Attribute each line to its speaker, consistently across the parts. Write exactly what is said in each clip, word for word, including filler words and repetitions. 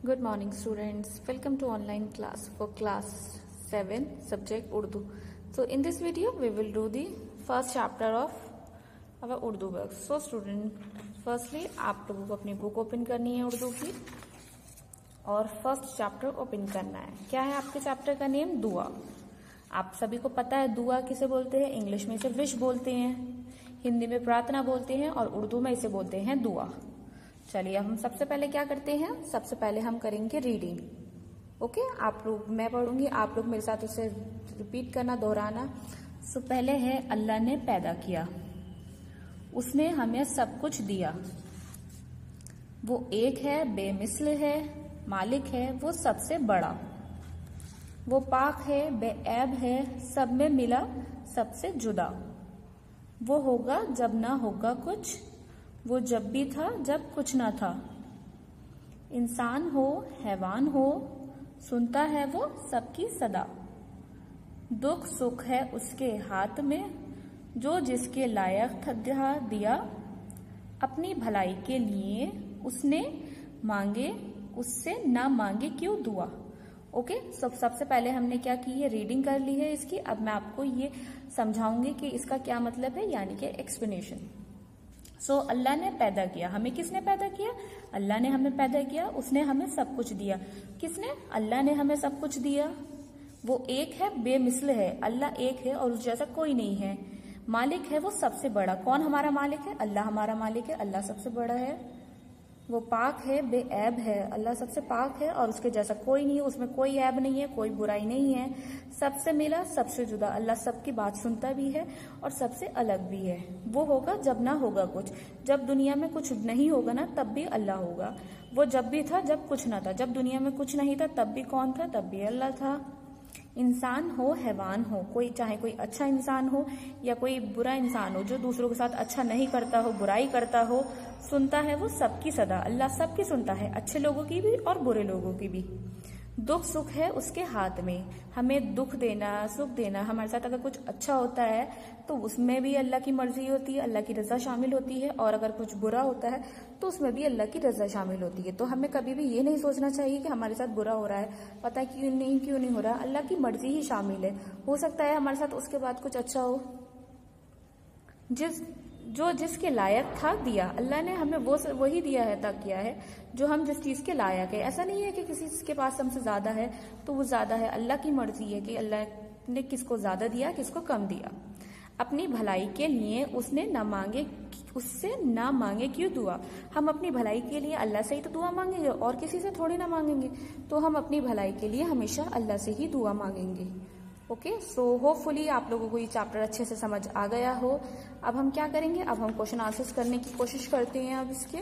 Speaker 1: Good morning students, welcome to online class for class seven subject Urdu. So in this video we will do the first chapter of our Urdu work. So student, firstly आप लोगों को अपनी book open करनी है उर्दू की और first chapter open करना है। क्या है आपके चैप्टर का नेम? दुआ। आप सभी को पता है दुआ किसे बोलते हैं? इंग्लिश में इसे विश बोलते हैं, हिंदी में प्रार्थना बोलते हैं और उर्दू में इसे बोलते हैं दुआ। चलिए अब हम सबसे पहले क्या करते हैं, सबसे पहले हम करेंगे रीडिंग। ओके, आप लोग, मैं पढ़ूंगी, आप लोग मेरे साथ उसे रिपीट करना, दोहराना। सो पहले है अल्लाह ने पैदा किया, उसने हमें सब कुछ दिया, वो एक है, बेमिसल है, मालिक है वो सबसे बड़ा, वो पाक है, बेऐब है, सब में मिला सबसे जुदा, वो होगा जब ना होगा कुछ, वो जब भी था जब कुछ ना था, इंसान हो हैवान हो, सुनता है वो सबकी सदा, दुख सुख है उसके हाथ में, जो जिसके लायक था दिया, अपनी भलाई के लिए उसने मांगे, उससे ना मांगे क्यों दुआ। ओके, सब सबसे पहले हमने क्या की है, रीडिंग कर ली है इसकी। अब मैं आपको ये समझाऊंगी कि इसका क्या मतलब है, यानी कि एक्सप्लेनेशन। सो so, अल्लाह ने पैदा किया, हमें किसने पैदा किया? अल्लाह ने हमें पैदा किया, उसने हमें सब कुछ दिया। किसने? अल्लाह ने हमें सब कुछ दिया। वो एक है, बेमिसल है, अल्लाह एक है और उस जैसा कोई नहीं है। मालिक है वो सबसे बड़ा। कौन हमारा मालिक है? अल्लाह हमारा मालिक है, अल्लाह सबसे बड़ा है। वो पाक है, बेऐब है, अल्लाह सबसे पाक है और उसके जैसा कोई नहीं है, उसमें कोई ऐब नहीं है, कोई बुराई नहीं है। सबसे मिला सबसे जुदा, अल्लाह सबकी बात सुनता भी है और सबसे अलग भी है। वो होगा जब ना होगा कुछ, जब दुनिया में कुछ नहीं होगा ना तब भी अल्लाह होगा। वो जब भी था जब कुछ ना था, जब दुनिया में कुछ नहीं था तब भी कौन था? तब भी अल्लाह था। इंसान हो हैवान हो, कोई चाहे कोई अच्छा इंसान हो या कोई बुरा इंसान हो जो दूसरों के साथ अच्छा नहीं करता हो, बुराई करता हो, सुनता है वो सबकी सदा, अल्लाह सबकी सुनता है, अच्छे लोगों की भी और बुरे लोगों की भी। दुख सुख है उसके हाथ में, हमें दुख देना सुख देना, हमारे साथ अगर कुछ अच्छा होता है तो उसमें भी अल्लाह की मर्जी होती है, अल्लाह की रजा शामिल होती है, और अगर कुछ बुरा होता है तो उसमें भी अल्लाह की रजा शामिल होती है। तो हमें कभी भी ये नहीं सोचना चाहिए कि हमारे साथ बुरा हो रहा है, पता क्यों नहीं क्यों नहीं हो रहा, अल्लाह की मर्जी ही शामिल है। हो सकता है हमारे साथ उसके बाद कुछ अच्छा हो। जिस जो जिसके लायक था दिया, अल्लाह ने हमें वो वही दिया है, तक किया है जो हम जिस चीज के लायक है। ऐसा नहीं है कि किसी के पास हमसे ज्यादा है तो वो ज्यादा है, अल्लाह की मर्जी है कि अल्लाह ने किसको ज्यादा दिया किसको कम दिया। अपनी भलाई के लिए उसने न मांगे, उससे ना मांगे क्यों दुआ। हम अपनी भलाई के लिए अल्लाह से ही तो दुआ मांगेंगे और किसी से थोड़ी ना मांगेंगे, तो हम अपनी भलाई के लिए हमेशा अल्लाह से ही दुआ मांगेंगे। ओके, सो होपफुली आप लोगों को ये चैप्टर अच्छे से समझ आ गया हो। अब हम क्या करेंगे, अब हम क्वेश्चन आंसर्स करने की कोशिश करते हैं। अब इसके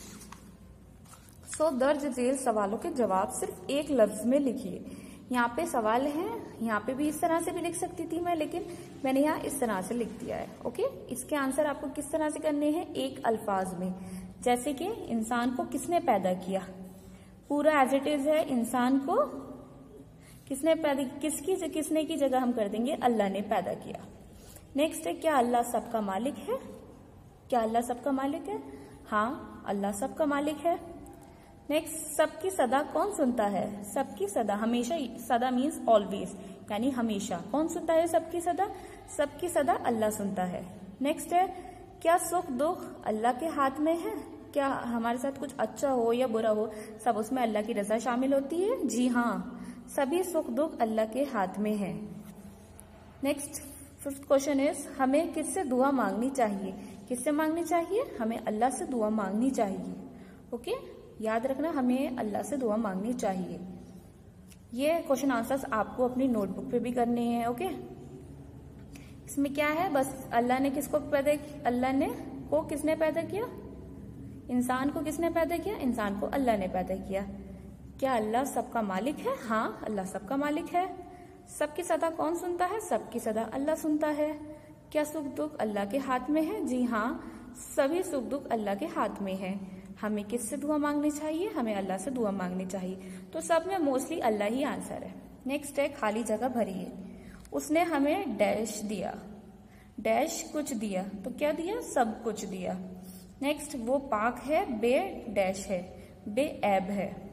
Speaker 1: सो so, दर्ज झेल सवालों के जवाब सिर्फ एक लफ्ज में लिखिए। यहाँ पे सवाल है, यहाँ पे भी इस तरह से भी लिख सकती थी मैं, लेकिन मैंने यहाँ इस तरह से लिख दिया है। ओके, इसके आंसर आपको किस तरह से करने हैं, एक अल्फाज में। जैसे कि इंसान को किसने पैदा किया, पूरा एज इट इज है, इंसान को किसने पैदा, किसकी किसने की जगह हम कर देंगे अल्लाह ने पैदा किया। नेक्स्ट है, क्या अल्लाह सबका मालिक है? क्या अल्लाह सबका मालिक है? हाँ, अल्लाह सबका मालिक है। नेक्स्ट, सबकी सदा कौन सुनता है? सबकी सदा, हमेशा, सदा मीन्स ऑलवेज, यानी हमेशा। कौन सुनता है सबकी सदा? सबकी सदा अल्लाह सुनता है। नेक्स्ट है, क्या सुख दुख अल्लाह के हाथ में है? क्या हमारे साथ कुछ अच्छा हो या बुरा हो, सब उसमें अल्लाह की रजा शामिल होती है? जी हाँ, सभी सुख दुख अल्लाह के हाथ में है। नेक्स्ट फिफ्थ क्वेश्चन इज, हमें किससे दुआ मांगनी चाहिए? किससे मांगनी चाहिए? हमें अल्लाह से दुआ मांगनी चाहिए। ओके, याद रखना, हमें अल्लाह से दुआ मांगनी चाहिए। ये क्वेश्चन आंसर्स आपको अपनी नोटबुक पे भी करने हैं। ओके, इसमें क्या है, बस अल्लाह ने किसको पैदा, अल्लाह ने को किसने पैदा किया? इंसान को किसने पैदा किया? इंसान को अल्लाह ने पैदा किया। क्या अल्लाह सबका मालिक है? हाँ, अल्लाह सबका मालिक है। सबकी सदा कौन सुनता है? सबकी सदा अल्लाह सुनता है। क्या सुख दुख अल्लाह के हाथ में है? जी हाँ, सभी सुख दुख अल्लाह के हाथ में है। हमें किससे दुआ मांगनी चाहिए? हमें अल्लाह से दुआ मांगनी चाहिए। तो सब में मोस्टली अल्लाह ही आंसर है। नेक्स्ट है, खाली जगह भरिए। उसने हमें डैश दिया, डैश कुछ दिया, तो क्या दिया? सब कुछ दिया। नेक्स्ट, वो पाक है, बे डैश है, बेऐब है।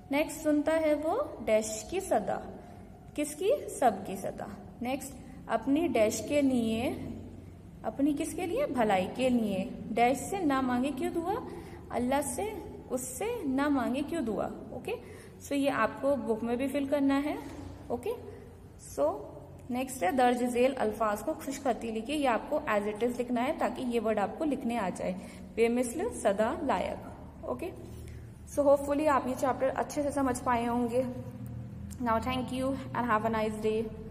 Speaker 1: नेक्स्ट सुनता है वो डैश की सदा, किसकी, सबकी सदा। नेक्स्ट अपनी डैश के लिए, अपनी किसके लिए, भलाई के लिए, डैश से ना मांगे क्यों दुआ, अल्लाह से उससे ना मांगे क्यों दुआ। ओके, सो ये आपको बुक में भी फिल करना है। ओके, सो नेक्स्ट है दर्ज झेल अल्फाज को खुशखती लिखिए, ये आपको एज इट इज लिखना है ताकि ये वर्ड आपको लिखने आ जाए, बेमिसल, सदा, लायक। ओके, सो होपफुली आप ये चैप्टर अच्छे से समझ पाए होंगे। Now thank you and have a nice day.